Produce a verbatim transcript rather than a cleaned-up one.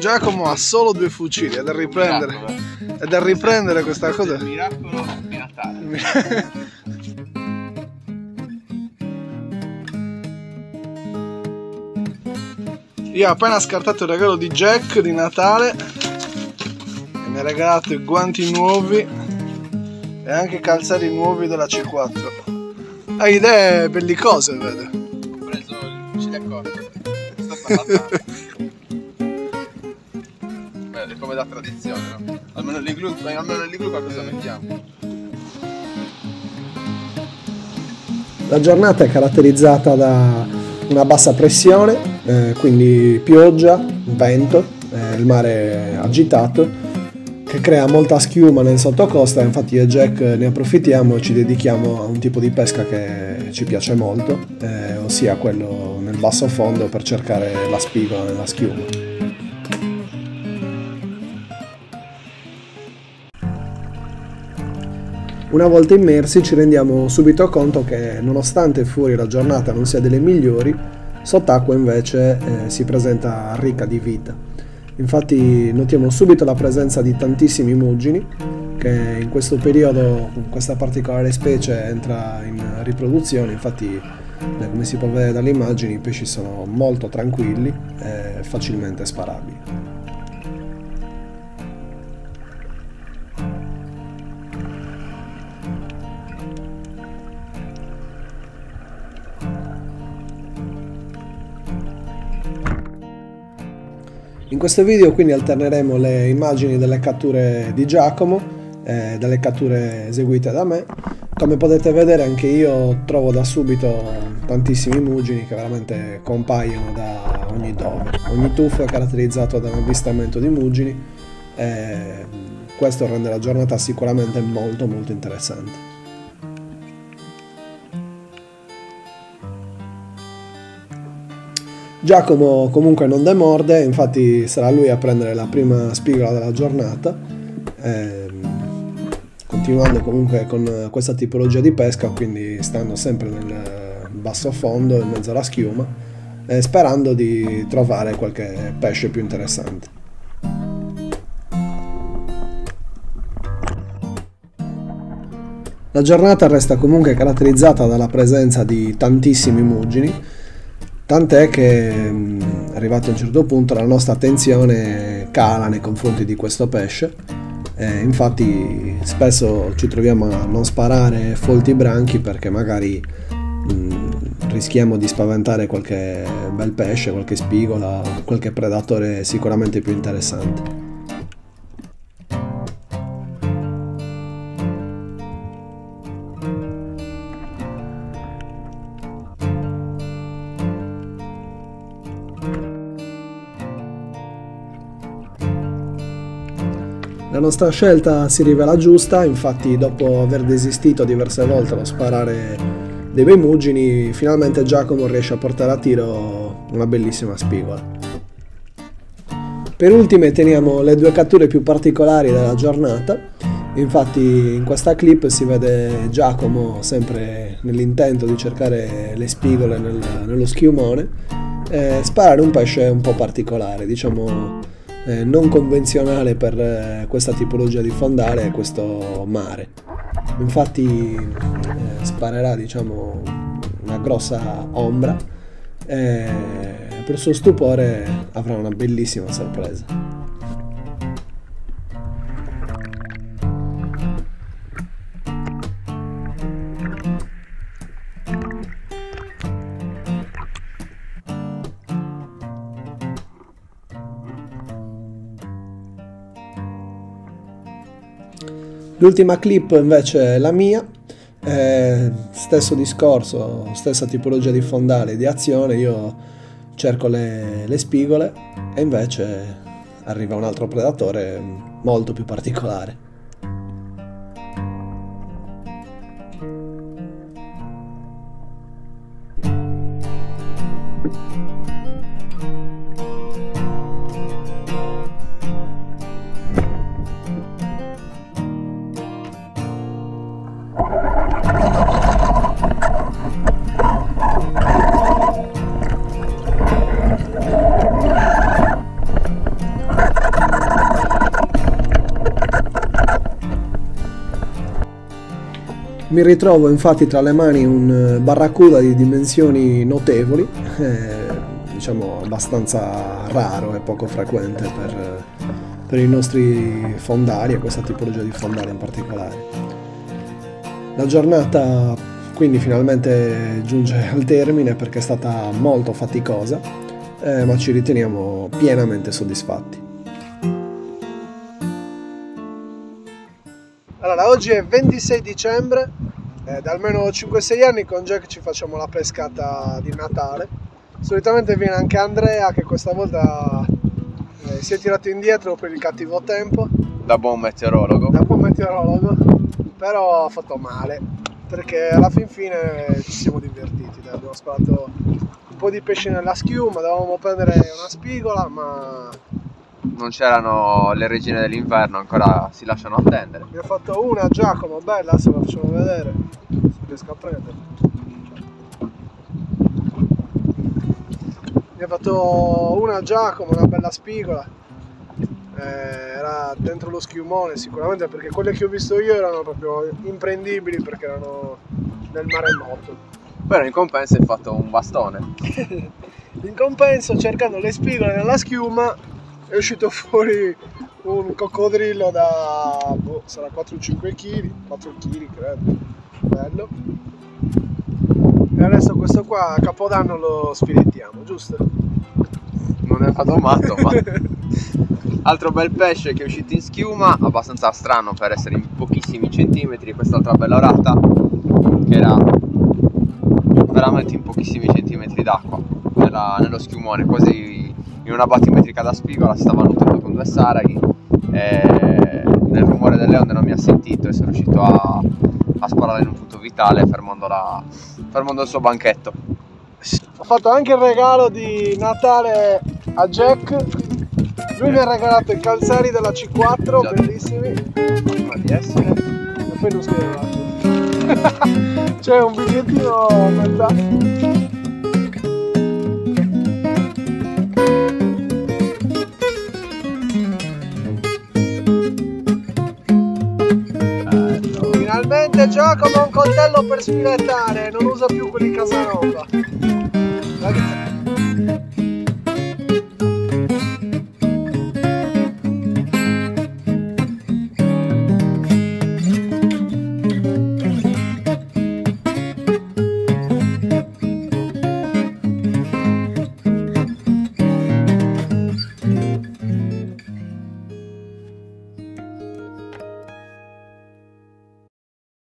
Giacomo ha solo due fucili, è da riprendere. È da riprendere questa cosa. Il miracolo di Natale. Io ho appena scartato il regalo di Jack di Natale e mi ha regalato i guanti nuovi e anche i calzari nuovi della C quattro. Ha idee bellicose, vedo. Ho preso il fucile a corto. Sto parlando. Beh, come da tradizione, no? Almeno l'igloo, almeno nell'igloo qualcosa mettiamo. La giornata è caratterizzata da una bassa pressione, eh, quindi pioggia, vento, eh, il mare agitato, che crea molta schiuma nel sottocosta. Infatti io e Jack ne approfittiamo e ci dedichiamo a un tipo di pesca che ci piace molto, eh, ossia quello nel basso fondo per cercare la spigola nella schiuma. Una volta immersi ci rendiamo subito conto che nonostante fuori la giornata non sia delle migliori, sott'acqua invece eh, si presenta ricca di vita. Infatti notiamo subito la presenza di tantissimi muggini che in questo periodo questa particolare specie entra in riproduzione. Infatti eh, come si può vedere dalle immagini i pesci sono molto tranquilli e facilmente sparabili. In questo video quindi alterneremo le immagini delle catture di Giacomo e delle catture eseguite da me. Come potete vedere anche io trovo da subito tantissimi muggini che veramente compaiono da ogni dove. Ogni tuffo è caratterizzato da un avvistamento di muggini e questo rende la giornata sicuramente molto molto interessante. Giacomo comunque non demorde, infatti sarà lui a prendere la prima spigola della giornata, ehm, continuando comunque con questa tipologia di pesca, quindi stando sempre nel basso fondo, in mezzo alla schiuma, e sperando di trovare qualche pesce più interessante. La giornata resta comunque caratterizzata dalla presenza di tantissimi muggini, tant'è che arrivato a un certo punto la nostra attenzione cala nei confronti di questo pesce e infatti spesso ci troviamo a non sparare folti branchi perché magari mh, rischiamo di spaventare qualche bel pesce, qualche spigola, qualche predatore sicuramente più interessante. La nostra scelta si rivela giusta, infatti dopo aver desistito diverse volte allo sparare dei bei muggini, finalmente Giacomo riesce a portare a tiro una bellissima spigola. Per ultime teniamo le due catture più particolari della giornata. Infatti in questa clip si vede Giacomo sempre nell'intento di cercare le spigole nel, nello schiumone e sparare un pesce un po' particolare, diciamo Eh, non convenzionale per eh, questa tipologia di fondale e questo mare. Infatti eh, sparerà diciamo una grossa ombra e per suo stupore avrà una bellissima sorpresa. L'ultima clip invece è la mia, eh, stesso discorso, stessa tipologia di fondale di azione, io cerco le, le spigole e invece arriva un altro predatore molto più particolare. Mi ritrovo infatti tra le mani un barracuda di dimensioni notevoli, eh, diciamo abbastanza raro e poco frequente per, per i nostri fondali e questa tipologia di fondali in particolare. La giornata quindi finalmente giunge al termine perché è stata molto faticosa, eh, ma ci riteniamo pienamente soddisfatti. Allora, oggi è ventisei dicembre, eh, da almeno cinque sei anni con Jack ci facciamo la pescata di Natale. Solitamente viene anche Andrea, che questa volta eh, si è tirato indietro per il cattivo tempo. Da buon meteorologo. Da buon meteorologo, però ha fatto male, perché alla fin fine ci siamo divertiti. Dai, abbiamo sparato un po' di pesce nella schiuma, dovevamo prendere una spigola, ma non c'erano le regine dell'inverno, ancora si lasciano attendere. ne ho fatto una Giacomo, bella, se la facciamo vedere, se riesco a prendere. Ne ho fatto una Giacomo, una bella spigola, eh, era dentro lo schiumone sicuramente, perché quelle che ho visto io erano proprio imprendibili perché erano nel mare morto. Però in compenso hai fatto un bastone. In compenso, cercando le spigole nella schiuma, è uscito fuori un coccodrillo da boh, sarà quattro cinque chili, quattro chili credo, bello. E adesso questo qua a Capodanno lo sfilettiamo, giusto? Non è fatto matto, ma altro bel pesce che è uscito in schiuma, abbastanza strano per essere in pochissimi centimetri. Quest'altra bella orata che era veramente in pochissimi centimetri d'acqua nello schiumone, quasi in una battimetrica da spigola. Si stava nutrendo con due saraghi e nel rumore delle onde non mi ha sentito e sono riuscito a, a sparare in un punto vitale fermando, la, fermando il suo banchetto. Ho fatto anche il regalo di Natale a Jack. Lui mi ha regalato i calzari della C quattro, già, bellissimi. Prima di essere. E poi non scriveva. C'è un bigliettino a metà. Finalmente Giacomo ha un coltello per sfilettare, non usa più quelli Casanova.